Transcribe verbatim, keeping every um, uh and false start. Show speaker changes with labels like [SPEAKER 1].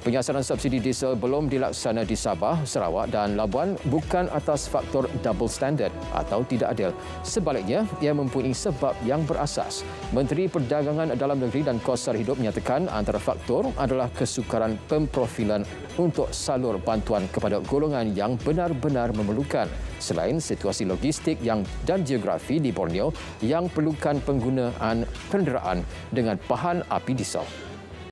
[SPEAKER 1] Penyiasaran subsidi diesel belum dilaksana di Sabah, Sarawak dan Labuan bukan atas faktor double standard atau tidak adil. Sebaliknya, ia mempunyai sebab yang berasas. Menteri Perdagangan Dalam Negeri dan Kos Sara Hidup menyatakan antara faktor adalah kesukaran pemprofilan untuk salur bantuan kepada golongan yang benar-benar memerlukan, selain situasi logistik yang dan geografi di Borneo yang perlukan penggunaan kenderaan dengan bahan api diesel.